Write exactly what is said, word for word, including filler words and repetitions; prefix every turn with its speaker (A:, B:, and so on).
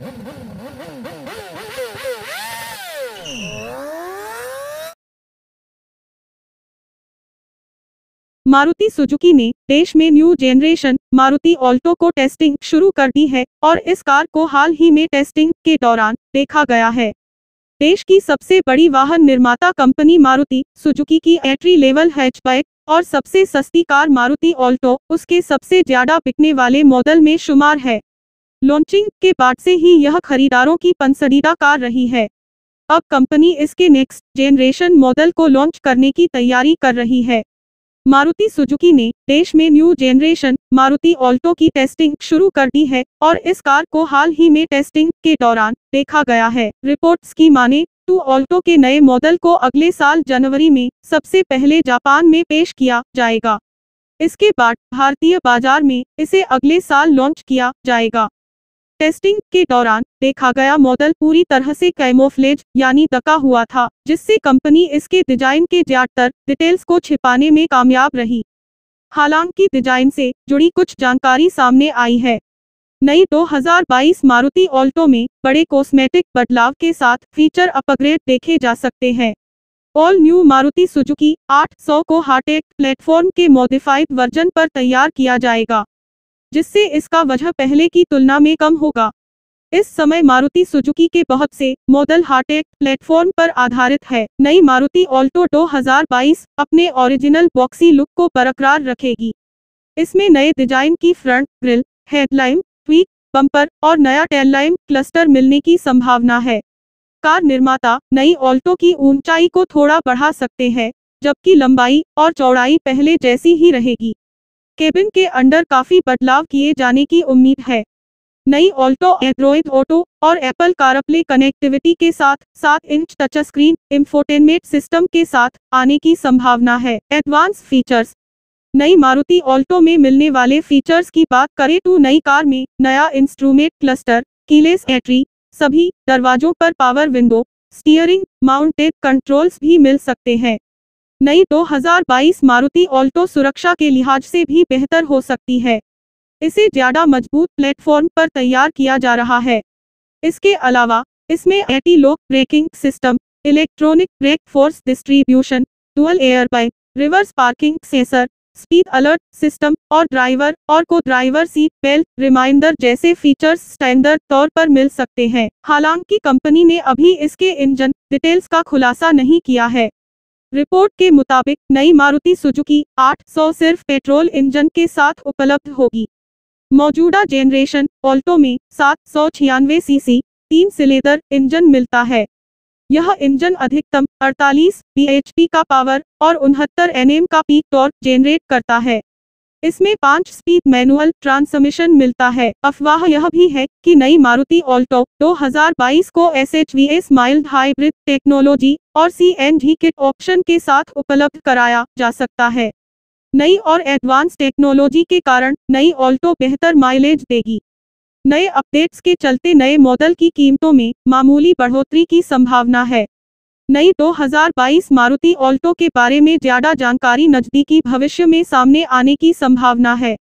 A: Maruti Suzuki ने देश में न्यू जनरेशन मारुति ऑल्टो को टेस्टिंग शुरू कर दी है और इस कार को हाल ही में टेस्टिंग के दौरान देखा गया है। देश की सबसे बड़ी वाहन निर्माता कंपनी मारुति सुजुकी की एंट्री लेवल हैचबैक और सबसे सस्ती कार मारुति ऑल्टो उसके सबसे ज्यादा बिकने वाले मॉडल में शुमार है। लॉन्चिंग के बाद से ही यह खरीदारों की पसंदीदा कार रही है। अब कंपनी इसके नेक्स्ट जनरेशन मॉडल को लॉन्च करने की तैयारी कर रही है। मारुति सुजुकी ने देश में न्यू जनरेशन मारुति ऑल्टो की टेस्टिंग शुरू कर दी है और इस कार को हाल ही में टेस्टिंग के दौरान देखा गया है। रिपोर्ट्स की माने तो ऑल्टो के नए मॉडल को अगले साल जनवरी में सबसे पहले जापान में पेश किया जाएगा। इसके बाद भारतीय बाजार में इसे अगले साल लॉन्च किया जाएगा। टेस्टिंग के दौरान देखा गया मॉडल पूरी तरह से कैमोफ्लेज यानी ढका हुआ था, जिससे कंपनी इसके डिजाइन के ज्यादातर डिटेल्स को छिपाने में कामयाब रही। हालांकि डिजाइन से जुड़ी कुछ जानकारी सामने आई है। नई दो हज़ार बाईस मारुति ऑल्टो में बड़े कॉस्मेटिक बदलाव के साथ फीचर अपग्रेड देखे जा सकते हैं। ऑल न्यू मारुति सुजुकी आठ सौ को हार्टेक्ट प्लेटफॉर्म के मॉडिफाइड वर्जन पर तैयार किया जाएगा, जिससे इसका वजन पहले की तुलना में कम होगा। इस समय मारुति सुजुकी के बहुत से मॉडल हार्टेक्ट प्लेटफॉर्म पर आधारित है। नई मारुति ऑल्टो दो हज़ार बाईस अपने ओरिजिनल बॉक्सी लुक को बरकरार रखेगी। इसमें नए डिजाइन की front grille, headlight, tweak bumper और नया टेललाइट क्लस्टर मिलने की संभावना है। कार निर्माता नई ऑल्टो की ऊंचाई को थोड़ा बढ़ा सकते हैं, जबकि लंबाई और चौड़ाई पहले जैसी ही रहेगी। केबिन के अंदर काफी बदलाव किए जाने की उम्मीद है। नई ऑल्टो एंड्रॉयड ऑटो और एप्पल कारप्ले कनेक्टिविटी के साथ सात inch touch screen infotainment system के साथ आने की संभावना है। Advance features. नई मारुति ऑल्टो में मिलने वाले फीचर्स की बात करें तो नई कार में नया इंस्ट्रूमेंट क्लस्टर, कीलेस एंट्री, सभी दरवाजों पर power window, steering mounted controls भी मिल सकते हैं। नई दो हज़ार बाईस मारुति ऑल्टो सुरक्षा के लिहाज से भी बेहतर हो सकती है। इसे ज्यादा मजबूत प्लेटफॉर्म पर तैयार किया जा रहा है। इसके अलावा इसमें anti lock braking system, electronic brake force distribution, dual airbag, reverse parking sensor, speed alert system और ड्राइवर और को ड्राइवर सीट बेल्ट रिमाइंडर जैसे फीचर्स स्टैंडर्ड तौर पर मिल सकते हैं। हालांकि कंपनी ने अभी इसके इंजन डिटेल्स का खुलासा नहीं किया है। रिपोर्ट के मुताबिक नई मारुति सुजुकी आठ सौ सिर्फ पेट्रोल इंजन के साथ उपलब्ध होगी। मौजूदा जनरेशन ऑल्टो में सात सौ छियानवे सीसी तीन सिलेंडर इंजन मिलता है। यह इंजन अधिकतम अड़तालीस बीएचपी का पावर और उनहत्तर एनएम का पीक टॉर्क जेनरेट करता है। इसमें पाँच स्पीड मैनुअल ट्रांसमिशन मिलता है। अफवाह यह भी है कि नई मारुति ऑल्टो दो हज़ार बाईस को एसएचवीएस माइल्ड हाइब्रिड टेक्नोलॉजी और सीएनजी किट ऑप्शन के साथ उपलब्ध कराया जा सकता है। नई और एडवांस टेक्नोलॉजी के कारण नई ऑल्टो बेहतर माइलेज देगी। नए अपडेट्स के चलते नए मॉडल की कीमतों में मामूली बढ़ोतरी की संभावना है। नई दो हज़ार बाईस मारुति ऑल्टो के बारे में ज्यादा जानकारी नजदीकी भविष्य में सामने आने की संभावना है।